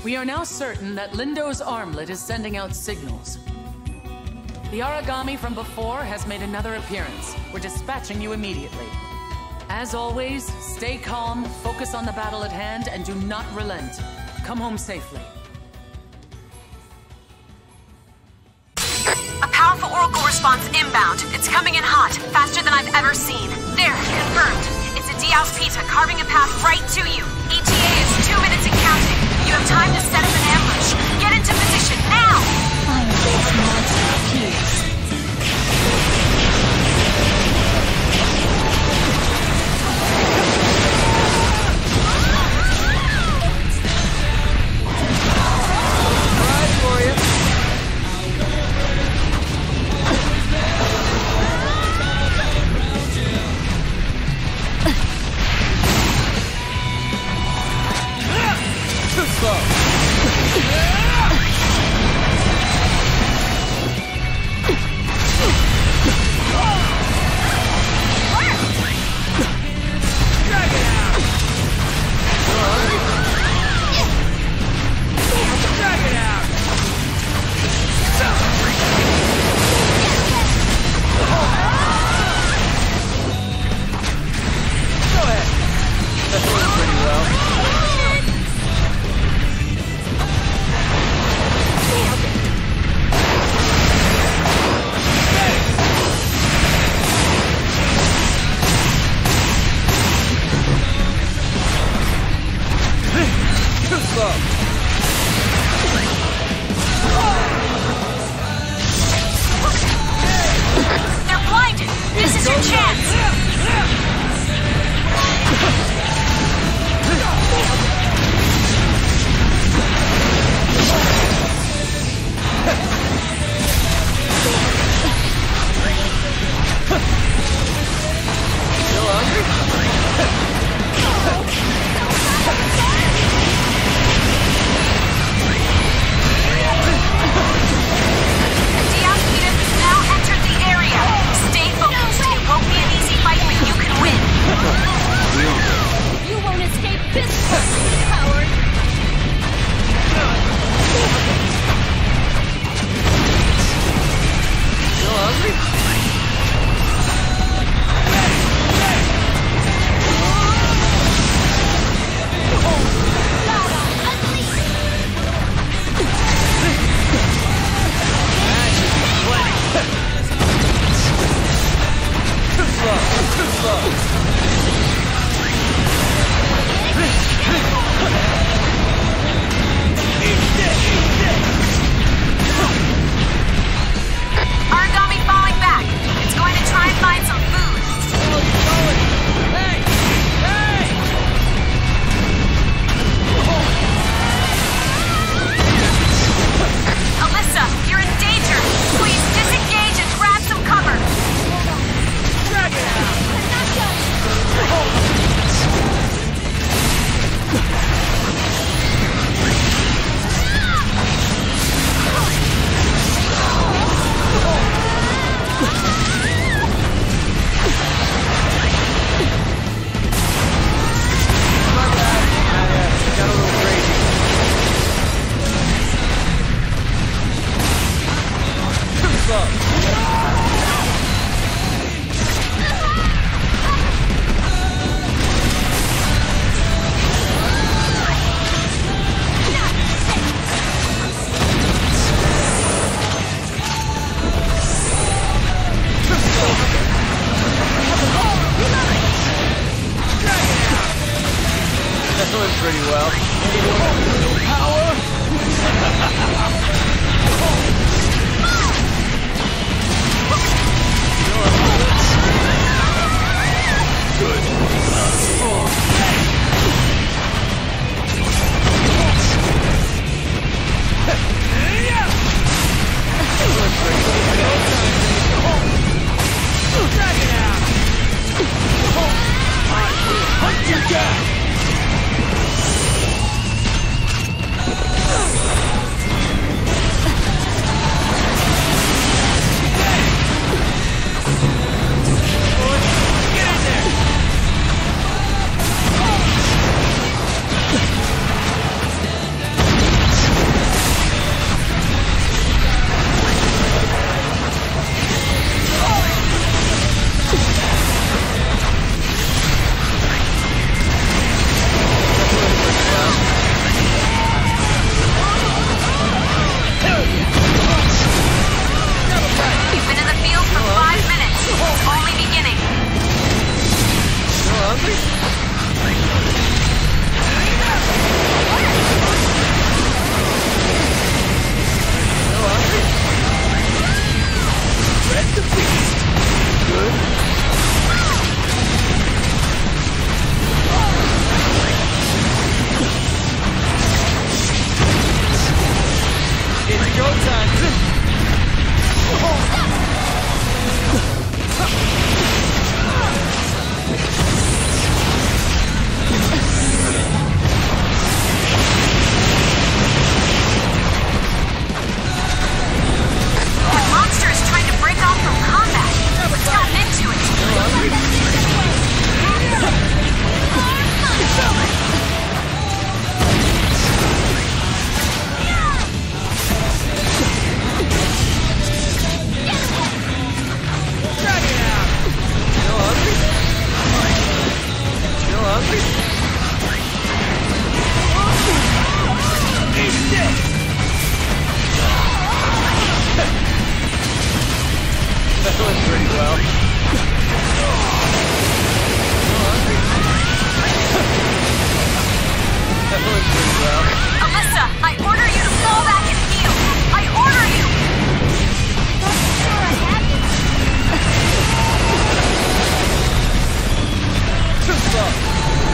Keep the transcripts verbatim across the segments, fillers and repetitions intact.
We are now certain that Lindo's armlet is sending out signals. The Aragami from before has made another appearance. We're dispatching you immediately. As always, stay calm, focus on the battle at hand, and do not relent. Come home safely. A powerful Oracle response inbound. It's coming in hot, faster than I've ever seen. There, confirmed. It's a Dialpita carving a path right to you. E T A is two minutes and counting. You have time to set up an ambush. Get into position, now! I'm this monster's peace. Pretty well. Power! Good. Drag it out! Hunt you down! Alyssa, I order you to fall back and heal. I order you. Not sure I have you. Too slow.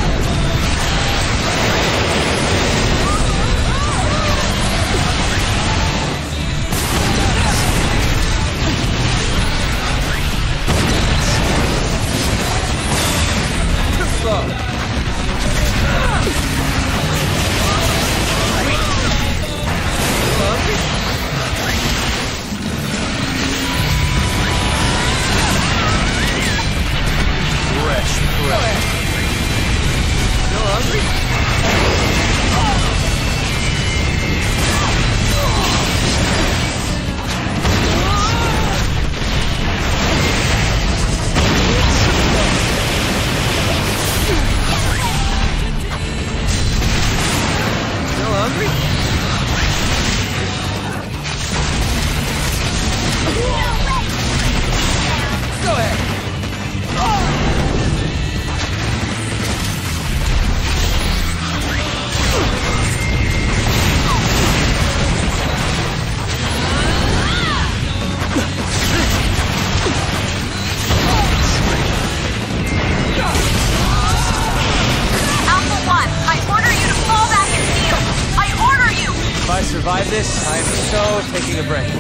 Survive this, I am so taking a break.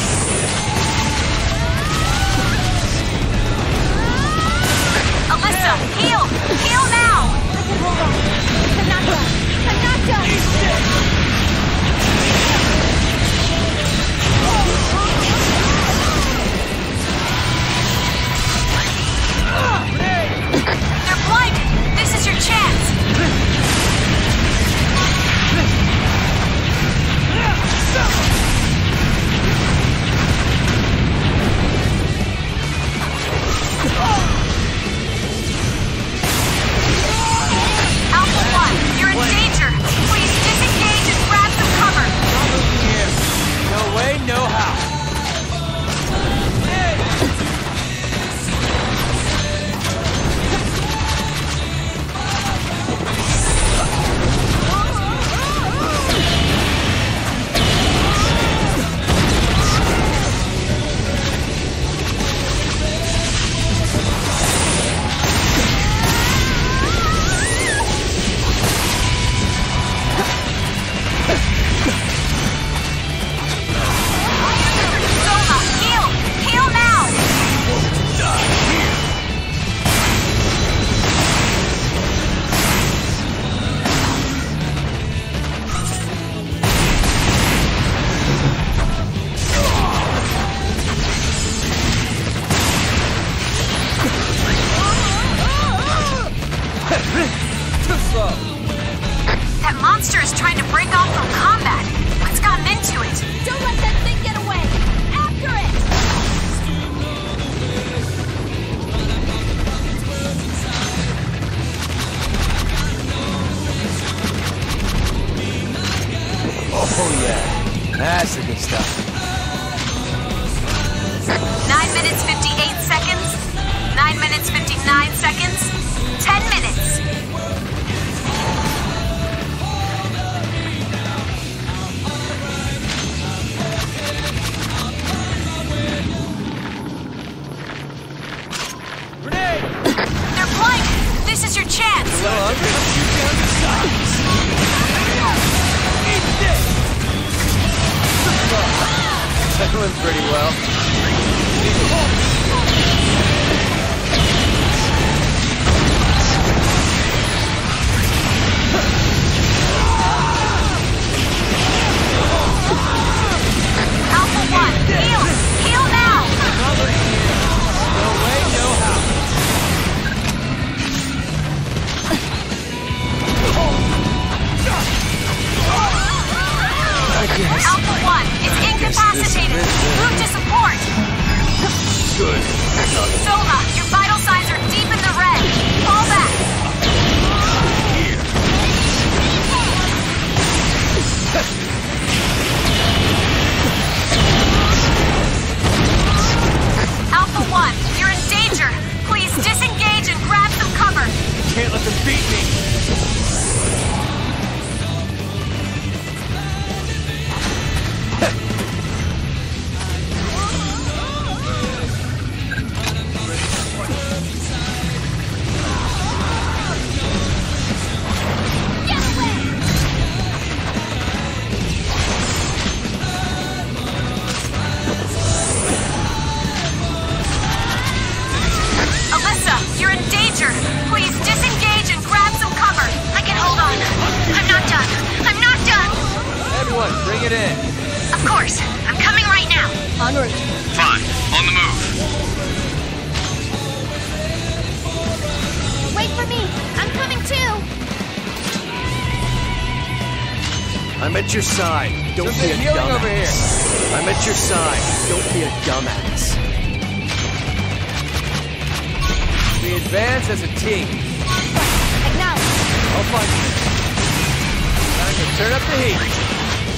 Alyssa, heal! Heal now! Hold on. Kanata! Kanata! They're blinded! This is your chance! Alpha One, you're in danger! Please disengage and grab some cover! Not moving here. No way, no how. Soma, heal! Heal now! Too slow. That monster is trying to break off from combat. What's gotten into it? Don't let that thing get away! After it! Oh yeah, that's the good stuff. Nine minutes, fifty-eight seconds. Nine minutes, fifty-nine seconds. Ten minutes. Grenade! They're blinded. This is your chance. That went pretty well. Alpha One, heal! Heal now! No way, no how. Alpha One is incapacitated. Move to support. Good. Soma, your vital signs are deep in the red. Fall back. Alpha One, you're in danger. Please disengage and grab some cover. Can't let them beat me. it in. Of course. I'm coming right now. En route. Fine. On the move. Wait for me. I'm coming too. I'm at your side. Don't be a healing dumbass. over here. I'm at your side. Don't be a dumbass. We advance as a team. Acknowledge. I'll find you. Time to turn up the heat.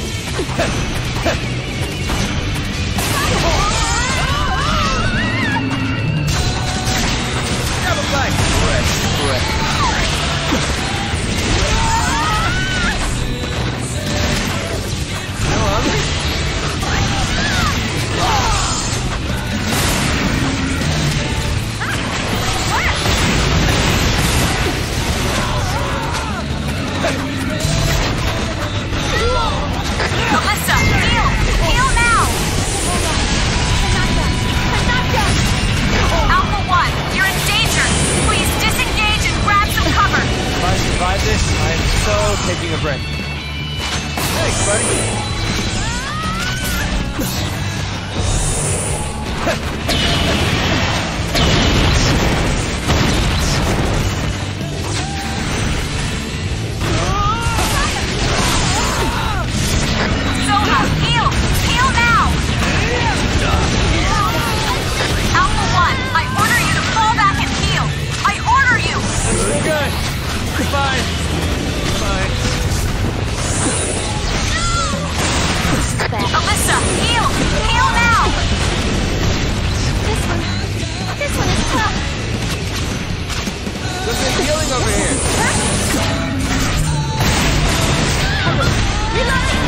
Grab a bite. Fresh breath. No hungry? Alyssa, heal! Heal now! I'm not done. I'm not done. Alpha one, you're in danger. Please disengage and grab some cover. If I survive this, I am so taking a break. Thanks, buddy. Soha, heal! Heal now! Alpha one, I order you to fall back and heal. I order you! We're good. Fine. Fine. Bad. Alyssa, heal! Heal now! This one. This one is tough. Look at healing over here. Reloading.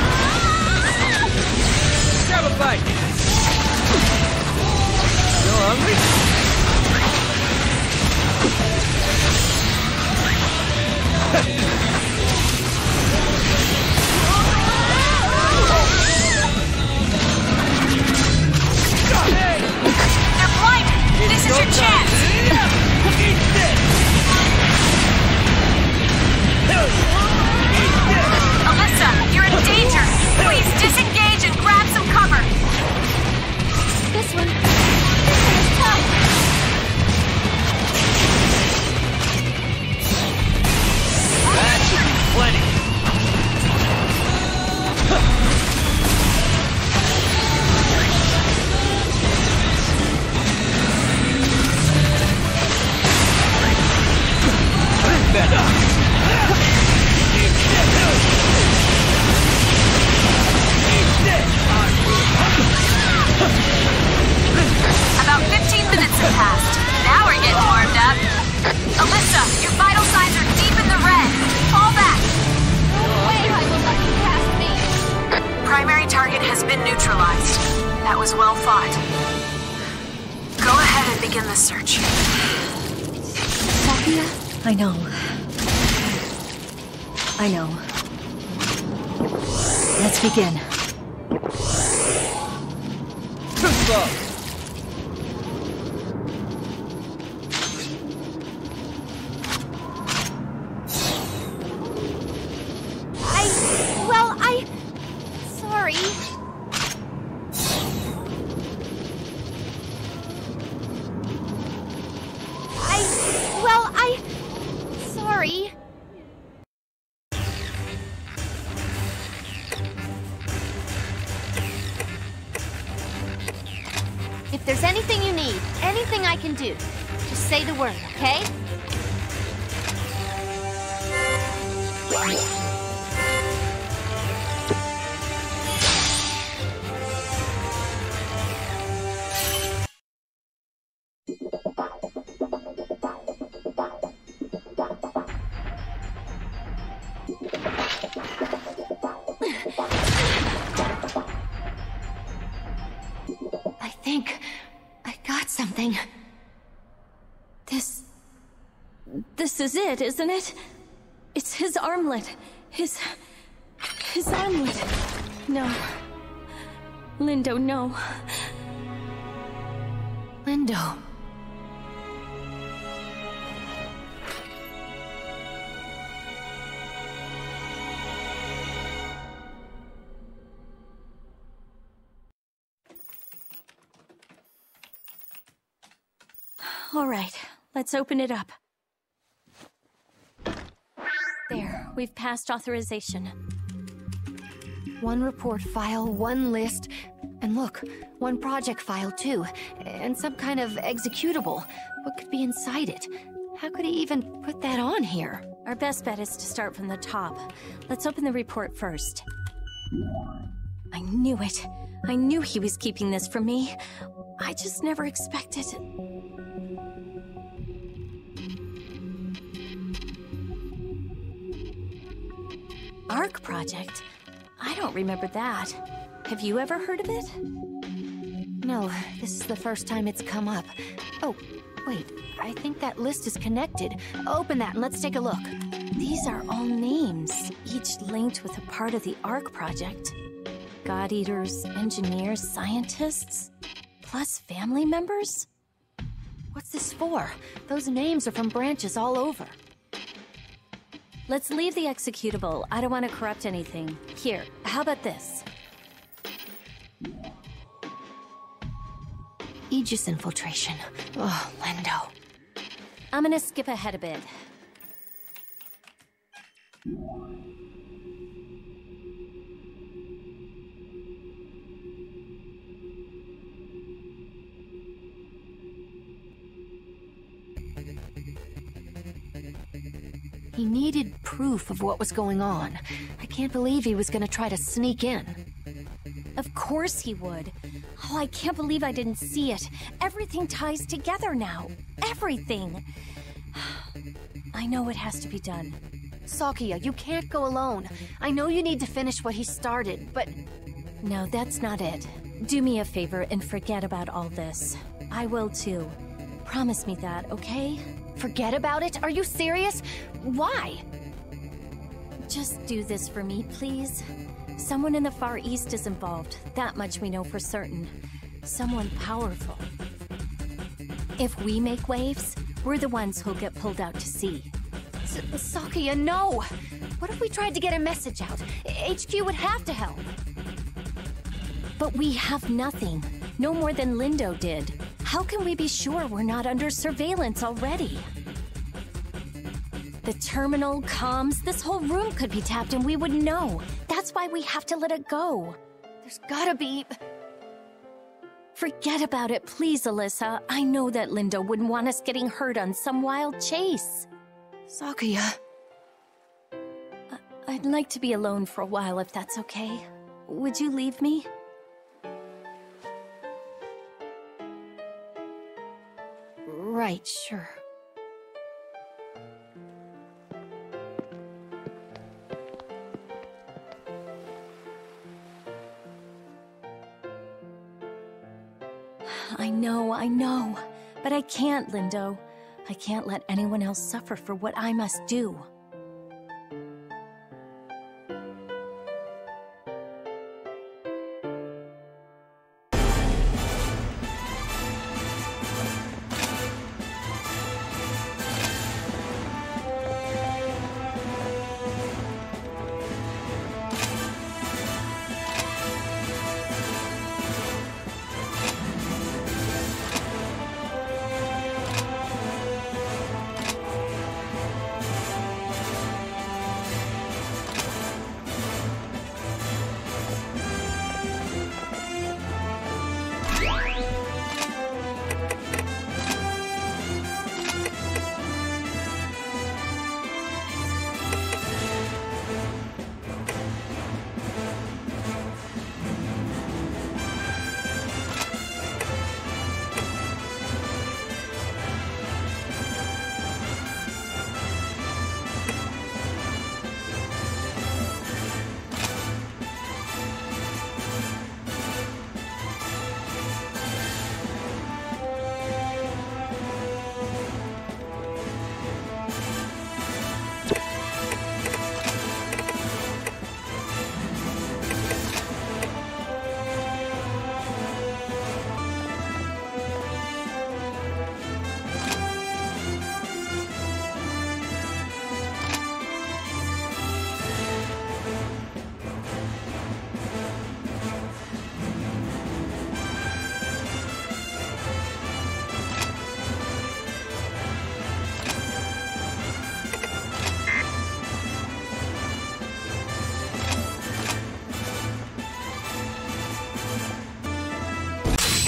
Grab a bite. Still hungry? They're blinded! This is your chance! Alyssa, you're in danger! Please disengage and grab some cover! This one. This one is tough. That should be plenty. About fifteen minutes have passed. Now we're getting warmed up. Alyssa, your vital signs are deep in the red. Fall back. No way I will let you pass me. Primary target has been neutralized. That was well fought. Go ahead and begin the search. Sophia? I know. I know. Let's begin. Too slow. I. Well, I. Sorry. I. Well, I. Sorry. If there's anything you need, anything I can do, just say the word, okay? I think I got something. This... This is it, isn't it? It's his armlet. His... His armlet. No. Lindo, no. Lindo. All right, let's open it up. There, we've passed authorization. One report file, one list, and look, one project file too, and some kind of executable. What could be inside it? How could he even put that on here? Our best bet is to start from the top. Let's open the report first. I knew it. I knew he was keeping this from me. I just never expected it. ARC Project? I don't remember that. Have you ever heard of it? No, this is the first time it's come up. Oh, wait, I think that list is connected. Open that and let's take a look. These are all names, each linked with a part of the ARC Project. God Eaters, engineers, scientists, plus family members? What's this for? Those names are from branches all over. Let's leave the executable. I don't want to corrupt anything. Here, how about this? Aegis infiltration. Oh, Lindo. I'm gonna skip ahead a bit. He needed proof of what was going on. I can't believe he was gonna try to sneak in. Of course he would. Oh, I can't believe I didn't see it. Everything ties together now. Everything. I know it has to be done. Sakia, you can't go alone. I know you need to finish what he started, but... No, that's not it. Do me a favor and forget about all this. I will too. Promise me that, okay? Forget about it? Are you serious? Why? Just do this for me, please. Someone in the Far East is involved. That much we know for certain. Someone powerful. If we make waves, we're the ones who'll get pulled out to sea. S Sakia, no! What if we tried to get a message out? H Q would have to help. But we have nothing. No more than Lindo did. How can we be sure we're not under surveillance already? The terminal, comms, this whole room could be tapped and we wouldn't know. That's why we have to let it go. There's gotta be... Forget about it, please, Alyssa. I know that Lindo wouldn't want us getting hurt on some wild chase. Sakia... Uh, I'd like to be alone for a while if that's okay. Would you leave me? Right, sure. I know, I know. But I can't, Lindo. I can't let anyone else suffer for what I must do.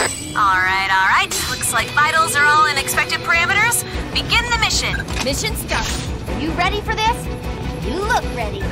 Alright, alright. Looks like vitals are all in expected parameters. Begin the mission. Mission start. Are you ready for this? You look ready.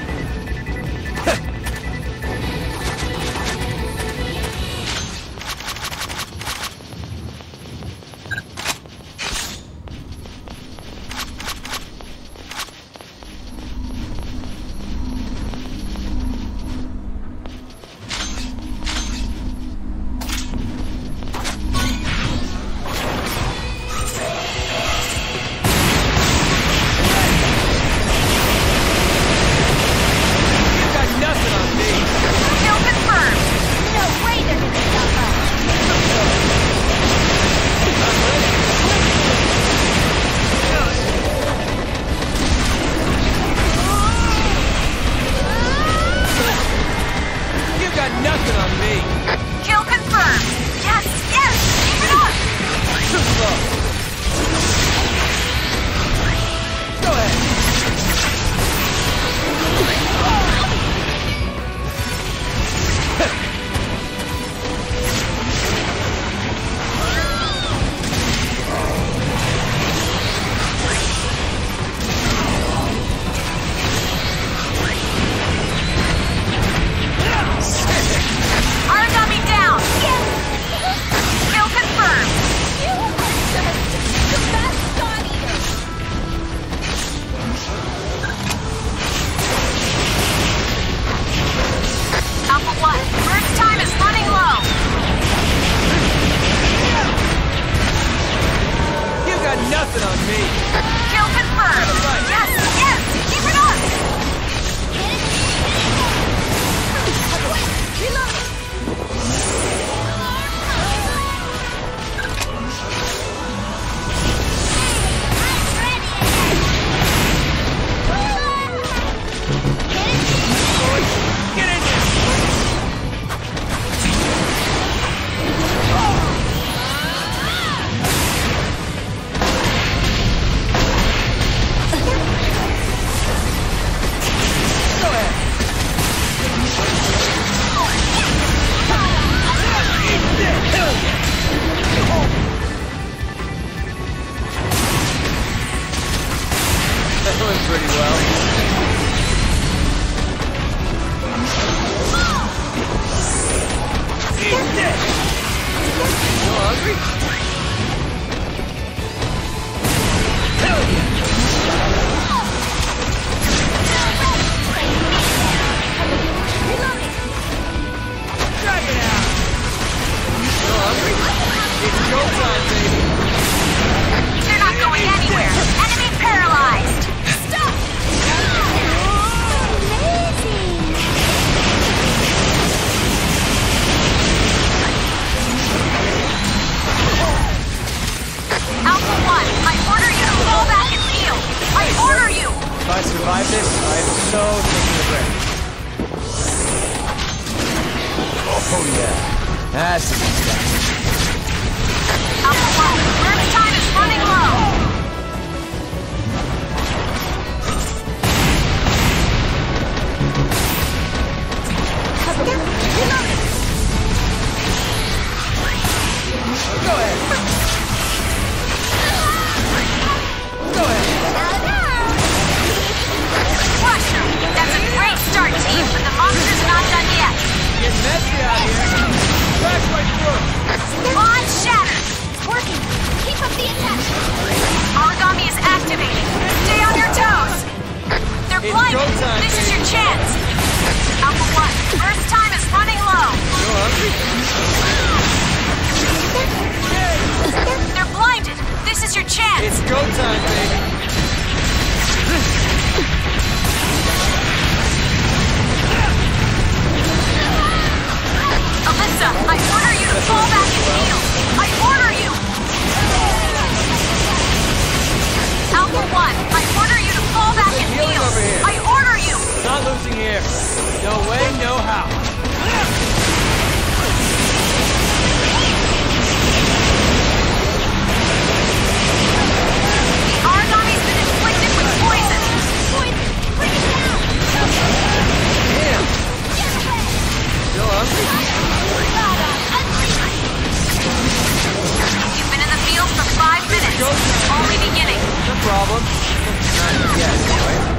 Only beginning. No problem. Not yet, anyway.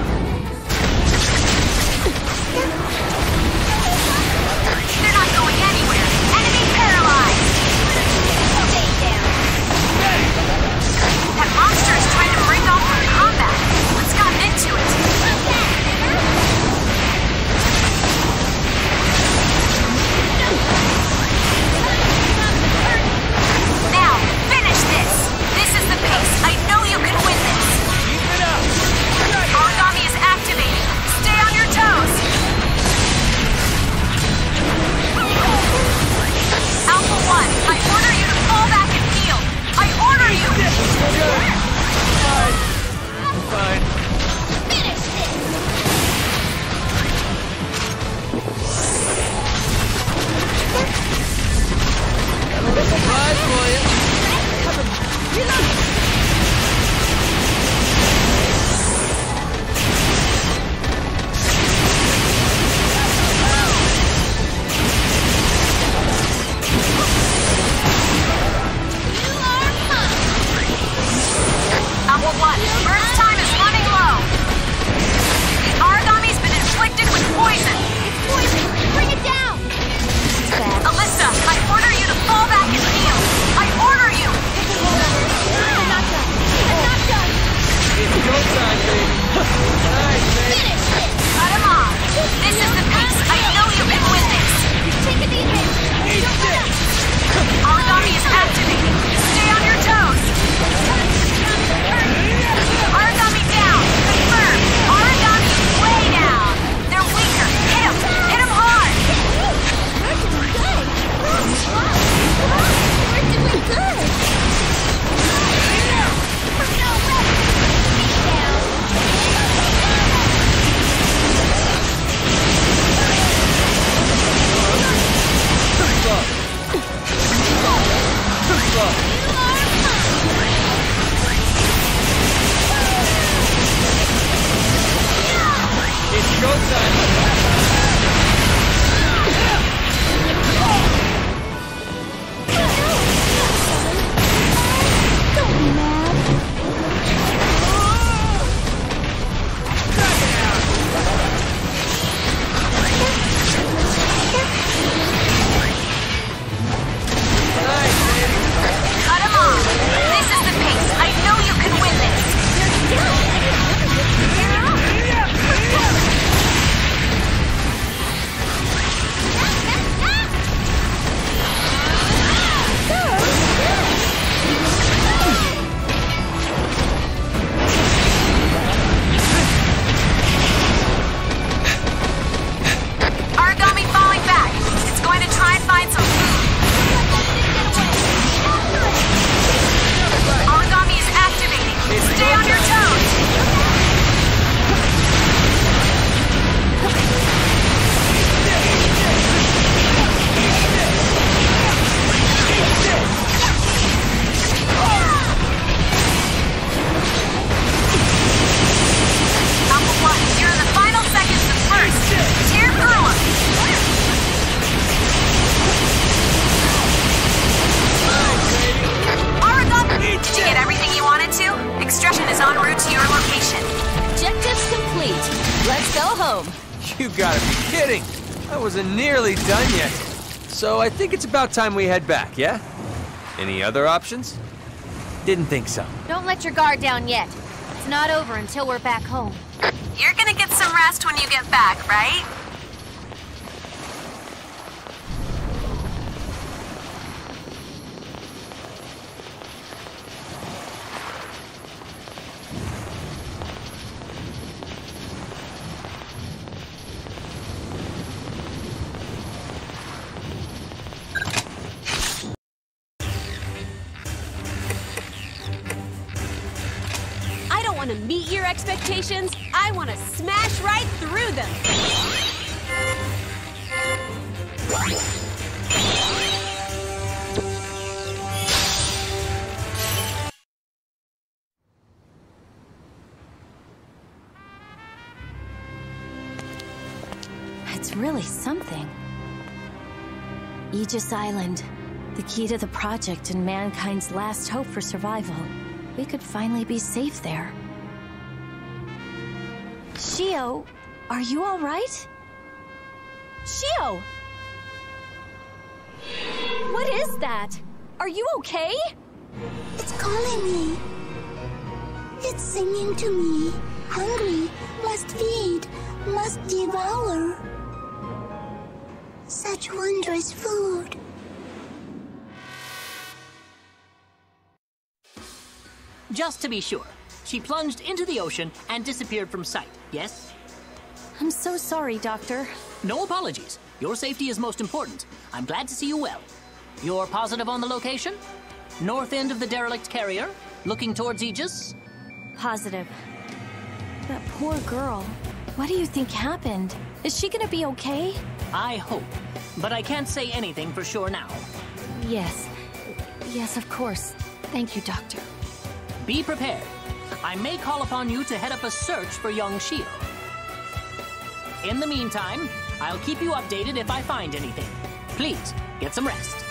They're not going anywhere. Enemy paralyzed. Stay down. That monster is trying to break off from combat. What's gotten into it? Now, finish this. This is the pace. I know you can win this. Keep it up. Origami is activating. Stay on your toes. Alpha One, I order you to fall back and heal. I order you. Good. Fine. Fine. Finish this. Surprise for you. Alpha One, burst time is running low. The origami's been inflicted with poison. It's poison. Bring it down. Alyssa, I order you to fall back and heal. I order you. I'm not done. I'm not done. It's go time, baby. Nice, baby. Finish this. Cut him off. This is the pace. I know you can win this. Take it easy. Eat this. Origami is activating. Stay on your toes. Origami down. Confirm. Origami way down. They're weaker. Hit him. Hit him hard. We're doing good. We're doing good. No way. It's go time. Cut him off. This is the pace. I know you can win this. Origami falling back. It's going to try and find some food. Origami is activating. Stay on your toes. Alpha One, you're in the final seconds of first. Tear through him. Origami! Did you get everything you wanted to? Extraction is en route to your location. Objectives complete. Let's go home. You gotta be kidding. I wasn't nearly done yet. So I think it's about time we head back, yeah? Any other options? Didn't think so. Don't let your guard down yet. It's not over until we're back home. You're gonna get some rest when you get back, right? Want to meet your expectations? I want to smash right through them. It's really something. Aegis Island, the key to the project and mankind's last hope for survival. we could finally be safe there. Shio, are you all right? Shio! What is that? Are you okay? It's calling me. It's singing to me. Hungry, must feed, must devour. Such wondrous food. Just to be sure, she plunged into the ocean and disappeared from sight, yes? I'm so sorry, Doctor. No apologies. Your safety is most important. I'm glad to see you well. You're positive on the location? North end of the derelict carrier, looking towards Aegis? Positive. That poor girl. What do you think happened? Is she gonna be okay? I hope, but I can't say anything for sure now. Yes. Yes, of course. Thank you, Doctor. Be prepared. I may call upon you to head up a search for young Shio. In the meantime, I'll keep you updated if I find anything. Please, get some rest.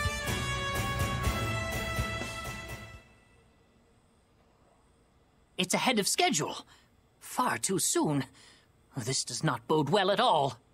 It's ahead of schedule. Far too soon. This does not bode well at all.